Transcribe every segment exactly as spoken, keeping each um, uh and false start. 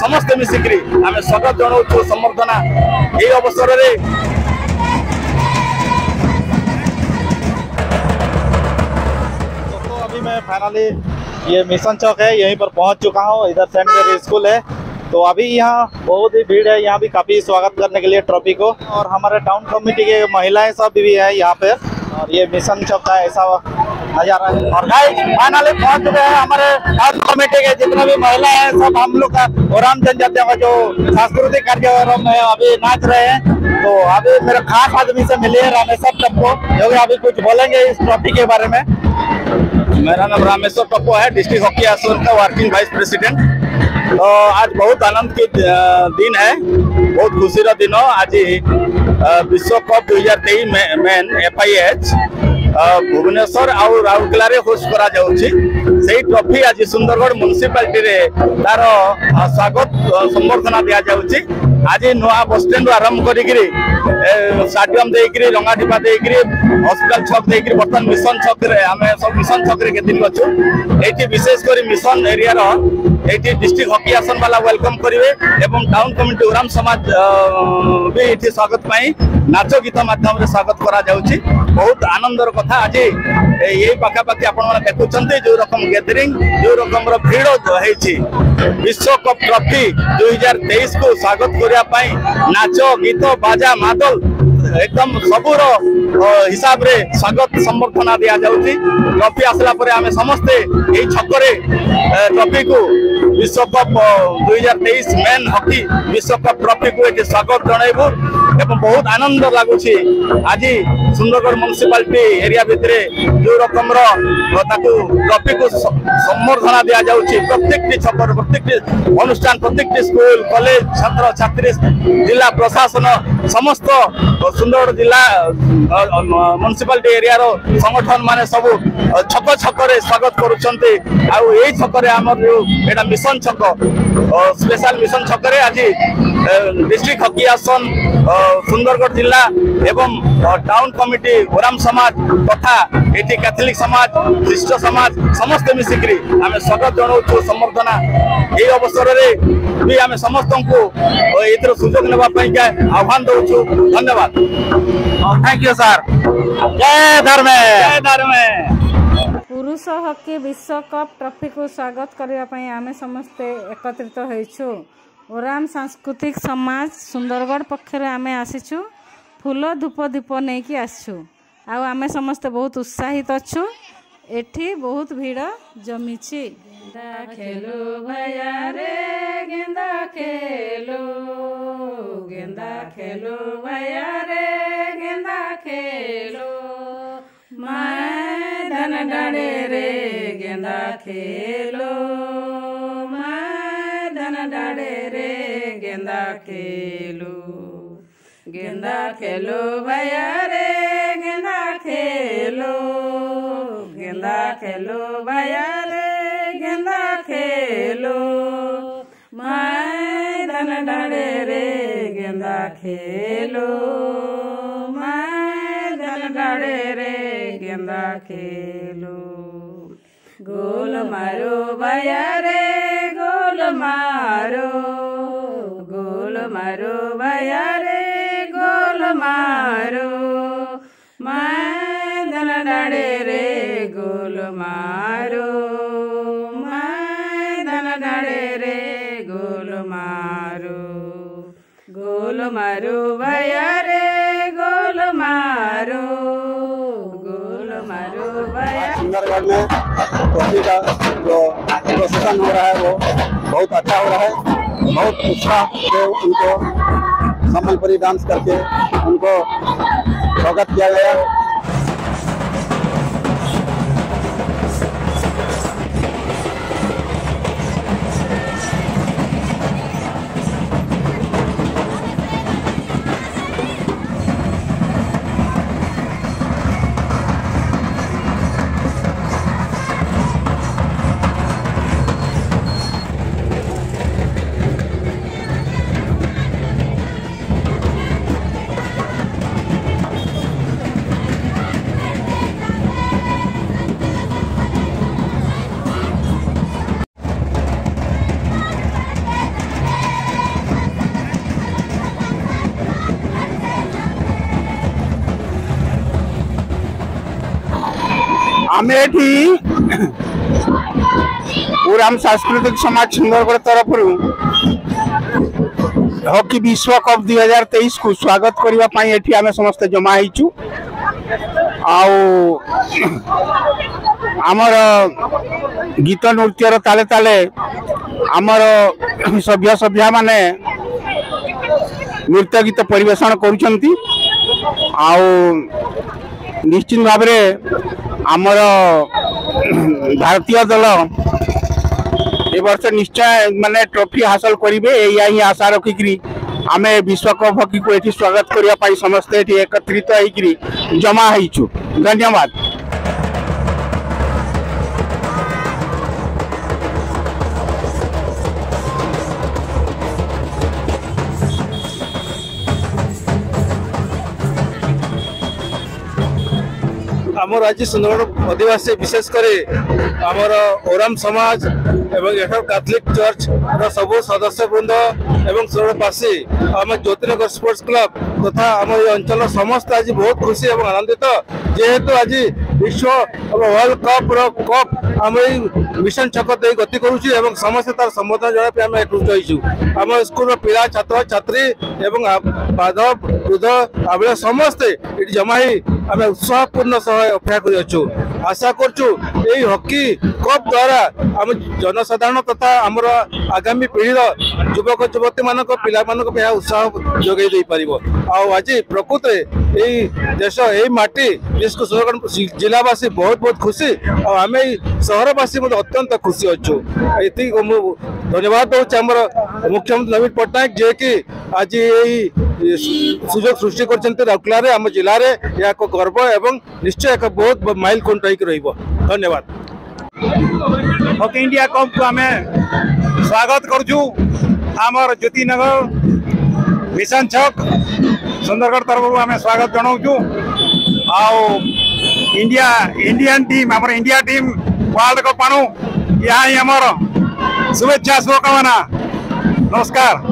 समस्ते मिसिकी आम स्वागत जनाऊँ संबर्धना यही अवसर में। दोस्तों अभी मैं फाइनली ये मिशन चौक है यहीं पर पहुंच चुका हूं। इधर सेंट मेरी स्कूल है तो अभी यहाँ बहुत ही भीड़ है। यहाँ भी काफ़ी स्वागत करने के लिए ट्रॉफी को, और हमारे टाउन कमेटी के महिलाएं सब भी है यहाँ पे, और ये मिशन चौक का ऐसा नजारा है। और गाइस फाइनली पहुंच चुके हैं हमारे टाउन कमेटी के जितने भी महिलाएं हैं, सब हम लोग का ओराम जनजातियों का जो सांस्कृतिक कार्यक्रम है अभी नाच रहे हैं। तो अभी मेरे खास आदमी से मिले रामेश्वर टप्पो, जो कि अभी कुछ बोलेंगे इस ट्रॉफी के बारे में। मेरा नाम रामेश्वर टप्पो है, डिस्ट्रिक्ट हॉकी एसोसिएशन का वर्किंग वाइस प्रेसिडेंट। तो आज बहुत आनंद के दिन है, बहुत खुशी दिन। आज विश्व कप दुई हजार तेईस men F I H Bhubaneswar आउ राउरकेला रे होस्ट करा जाउछि। सेही ट्रॉफी आज सुंदरगढ़ म्युनिसिपालिटी रे तार स्वागत संबर्धना दिया जाउछि। आज नुआ बस स्टैंड आरंभ करिकरी स्टाडियम देकरी रंगाटिपा देकरी हॉस्पिटल छक देकरी बर्तमान मिशन छक रे हमें सब मिशन छक रे केदिन गछु। एठी विशेष करी मिशन एरिया रो एठी डिस्ट्रिक्ट हॉकी आसन वाला वेलकम करिवे एवं टाउन कमिटी ओराम समाज भी एठी स्वागत पाई नाच गीत माध्यम रे स्वागत करा जाउछि। बहुत आनंदर कथा आज यही पाखापाखि आपण माने देखुछन्ते जो रकम गैदरिंग जो रकम रो भीड़ होईछि विश्व कप ट्रॉफी दुई हजार तेईस को स्वागत करिया पाई नाच गीत बाजा मादल एकदम सबूर हिसाब रे स्वागत संबर्धना दिया जाउछि। ट्रॉफी आसला परे आमे समस्ते एही छकरे ट्रॉफी को विश्व कप दुई हजार तेईस मेन हॉकी विश्व कप ट्रॉफी को एठी स्वागत जणाइबु एवं बहुत आनंद लागुछि। आज सुंदरगढ़ म्युनिसिपालिटी एरिया भितरे जो रकम ट्रॉफी को संबर्धना दिया जाउछि। प्रत्येक छकर प्रत्येक अनुष्ठान प्रत्येक स्कूल कॉलेज छात्र छात्री जिला प्रशासन समस्त सुंदरगढ़ जिला म्युनिसिपालिटी एरिया रो संगठन माने सब छक छकरे स्वागत करुछन्ते। आउ एई छकरे हमर जो एटा मिशन छक स्पेशल मिशन छकरे आज डिस्ट्रिक्ट हॉकी आसन सुंदरगढ़ जिला एवं टाउन कमिटी ओराम समाज तथा एटी कैथोलिक समाज ख्रीष्ट समाज समस्त मिसिकी आम स्वागत जनाऊँ संबर्धना यही अवसर में भी आम समस्त को एथर सुजोग नेबाई आह्वान दौचु। धन्यवाद। Thank you sir. जय धर्मे जय धर्मे। पुरुष हॉकी विश्व कप ट्रॉफी को स्वागत करने आम समस्ते एकत्रित होइछु। ओराम सांस्कृतिक समाज सुंदरगढ़ पक्षर आम आसीचु फूल धूप दीप नहीं कि आसछु। आउ आमे समस्ते बहुत उत्साहित अच्छु। एठी बहुत भीड़ जमी। गेंदा खेलो भैया रे गेंदा खेलो गेंदा खेलो भैया रे गेंदा खेलो मैदान डाड़े रे गेंदा खेलो मैदान डाड़े रे गेंदा खेलो गेंदा खेलो भैया रे गेंदा खेलो गेंदा खेलो भैया रे गेंदा खेलो मैदान डाड़े रे गेंदा खेलो मैदान डाड़े रे गेंदा खेलो गोल मारो भैया रे गोल मारो गोल मारो भैया रे गोल मारो मैदान डाड़े रे गोल मारो मैदान डाड़े रे गोल मारो गोल मारो भैया रे गोल मारो गोल मारो भैया। सुंदरगढ़ में ट्रॉफी का जो प्रोसेसन हो रहा है वो बहुत अच्छा हो रहा है। बहुत उत्साह से उनको सम्बलपुरी डांस करके उनको स्वागत किया गया। आम एठी उराम सांस्कृतिक समाज सुंदरगढ़ तरफ हॉकी विश्व कप दुई हजार तेईस को स्वागत करने एठी आम समस्ते जमा होइचु। आमर गीत नृत्यर ताले ताले आमर सभ्य सभ्या माने नृत्य गीत परिवेषण करुछंती। निश्चित भाव आमर भारतीय दल ए वर्ष निश्चय माने ट्रॉफी हासिल करेंगे या ही आशा रखिकी आम विश्वकप हॉकी को ये स्वागत करने समस्ते एकत्रित होकर जमा होइछु। धन्यवाद। आमर आज सुंदरगढ़ आदिवासी विशेषकर आमर ओराम समाज एवं एठर कैथोलिक चर्च सब सदस्य वृंद एवं सुंदरगढ़वासी आम ज्योतिनगर स्पोर्ट्स क्लब तथा आम अंचल समस्त आज बहुत खुशी और आनंदित जेहेतु आज विश्व वर्ल्ड कप कप आम मिशन छक दे गति करुँ समस्त तार संबोधन जनापी आम एकजुट होइछु। आम स्कूल पिला छात्र छात्री एवं बाधव वृद्ध आम समस्ते ये जमा ही आम उत्साहपूर्ण सह अपेक्षा कर आशा करूँ हॉकी कप द्वारा आम जनसाधारण तथा आमर आगामी पीढ़ीर युवक युवती मान पिला उत्साह जोगे दे पार। आज प्रकृत यही देश यही माटी जिसको सुंदरगढ़ जिलावासी बहुत बहुत खुशी और आम सहरवासी अत्यंत खुशी अच्छु। ये धन्यवाद दूसरे आमर मुख्यमंत्री नवीन पट्टनायक जे कि आज यही सुजोग सृष्टि कर आम जिले में यह एक गर्व एवं निश्चय एक बहुत माइल खुंट हो। धन्यवाद। हॉकी इंडिया कप को आम स्वागत करुँ आमर ज्योतिनगर मिशन छक सुंदरगढ़ तरफ आम स्वागत जनाऊँ। आउ इंडिया इंडियन टीम आमर इंडिया टीम वर्ल्ड कप आणु यहाँ ही आमर शुभेच्छा शुभकामना। नमस्कार।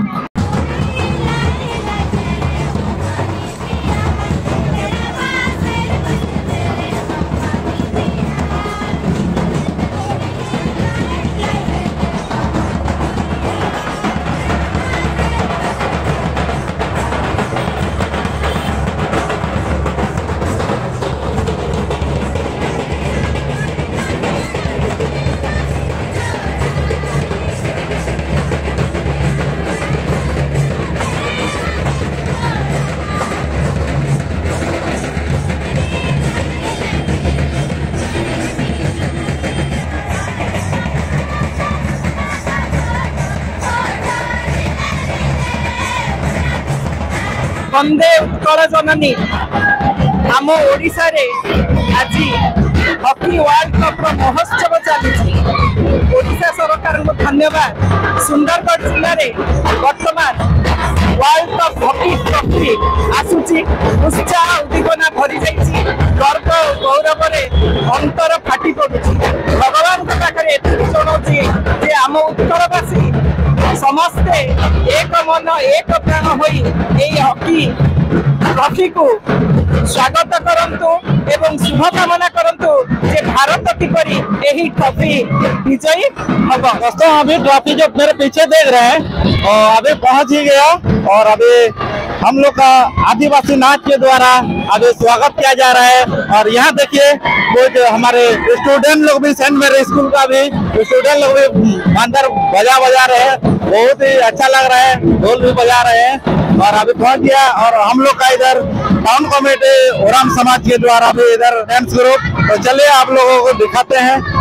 वंदे उत्कल जननी आम ओडिशा रे आज हॉकी वर्ल्ड कप महोत्सव चली। ओडिशा सरकार को धन्यवाद। सुंदरगढ़ जिले में वर्तमान वर्ल्ड कप हॉकी ट्रॉफी आसुची उत्साह उद्दीपना भरी जाइए। गर्व गौरव अंतर फाटी पड़ुची। भगवान के पाखे एतिक जनाऊँगी जे आम उत्कलवासी समस्ते एक मन एक प्राण होई एई हॉकी ट्रॉफी को स्वागत करंतु एवं शुभकामना करंतु जे भारत किपरि एही ट्रॉफी विजयी होगा। दोस्तों अभी ट्रॉफी जो मेरे पीछे देख रहे हैं और अभी पहुंच ही गया और अभी हम लोग का आदिवासी नाच के द्वारा अभी स्वागत किया जा रहा है। और यहाँ देखिए कुछ हमारे स्टूडेंट लोग भी सेंट मेरी स्कूल का भी स्टूडेंट लोग भी अंदर बजा बजा रहे हैं। बहुत ही अच्छा लग रहा है। ढोल भी बजा रहे हैं और अभी पहुंच गया। और हम लोग का इधर टाउन कमेटी ओराम समाज के द्वारा भी इधर डांस ग्रुप, तो चलिए आप लोगों को दिखाते हैं।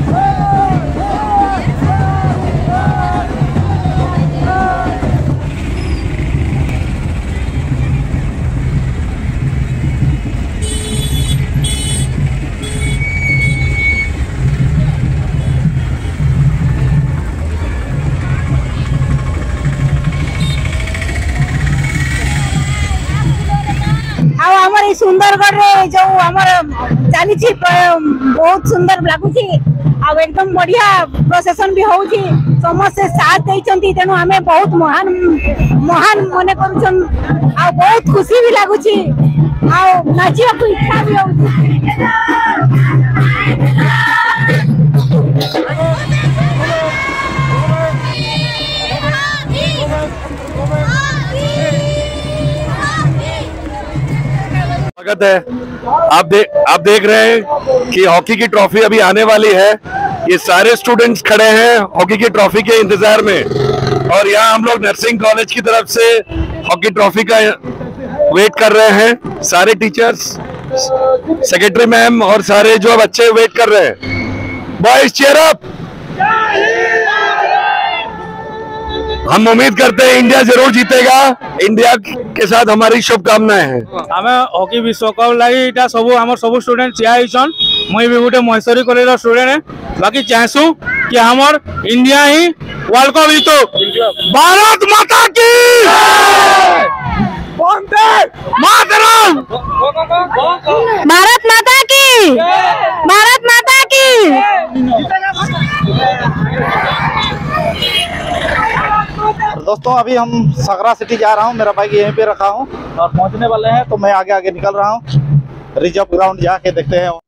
सुंदरगढ़ जो आमर चली बहुत सुंदर लगुच एकदम बढ़िया प्रोसेसन भी हो समस्त साथ देते तेणु आम बहुत महान महान मन कर बहुत खुशी भी लगुच नाचा इच्छा भी हो। स्वागत है। आप देख आप देख रहे हैं कि हॉकी की ट्रॉफी अभी आने वाली है। ये सारे स्टूडेंट्स खड़े हैं हॉकी की ट्रॉफी के इंतजार में, और यहाँ हम लोग नर्सिंग कॉलेज की तरफ से हॉकी ट्रॉफी का वेट कर रहे हैं। सारे टीचर्स, सेक्रेटरी मैम और सारे जो बच्चे वेट कर रहे हैं। Boys cheer up. हम उम्मीद करते हैं इंडिया जरूर जीतेगा। इंडिया के साथ हमारी शुभकामनाएं हैं। आम हॉकी विश्वकप लगी इटा सब आम सब स्टूडेंट ठिया मुई भी गोटे महेश्वरी कॉलेज स्टूडेंट है। बाकी चाहूँ कि हमार इंडिया ही वर्ल्ड कप जीतो। भारत माता की मातरम। भारत माता की, भारत माता की। दोस्तों अभी हम सगरा सिटी जा रहा हूँ, मेरा बाइक यहीं पे रखा हूँ और पहुँचने वाले हैं, तो मैं आगे आगे निकल रहा हूँ। रिजर्व ग्राउंड जाके देखते हैं।